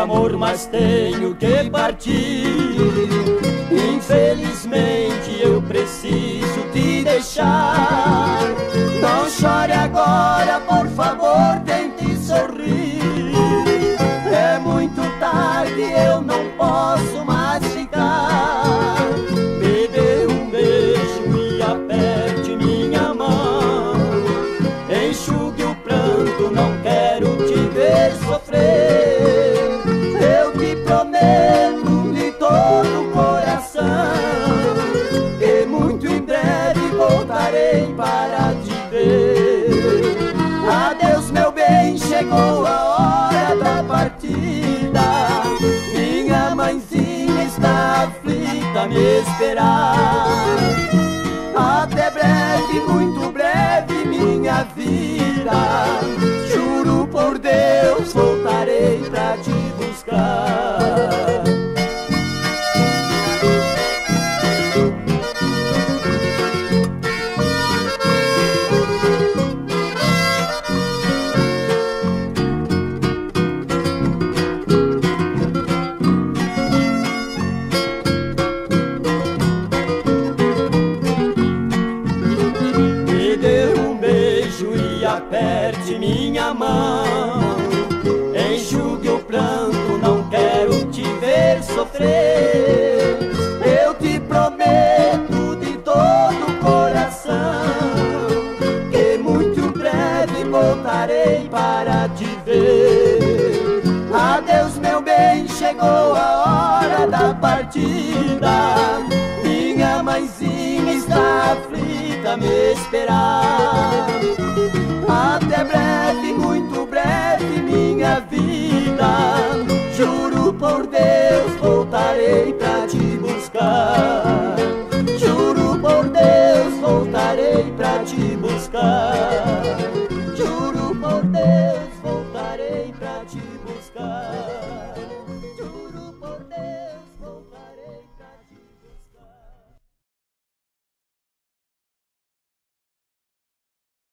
amor, mas tenho que partir. Infelizmente eu preciso te deixar. Não chore agora, por favor, tente sorrir. É muito tarde, eu não posso mais ficar. Me dê um beijo e aperte minha mão. Enxugue o pranto, não quero te ver sofrer. Eu te prometo de todo o coração que muito em breve voltarei para te ver. Adeus, meu bem, chegou a hora da partida. Minha mãezinha está aflita a me esperar. Até breve, muito breve, minha vida. Juro por Deus, voltarei pra te buscar. Aperte minha mão, enxugue o pranto, não quero te ver sofrer. Eu te prometo de todo o coração que muito em breve voltarei para te ver. Adeus, meu bem, chegou a hora da partida. Minha mãezinha está aflita a me esperar.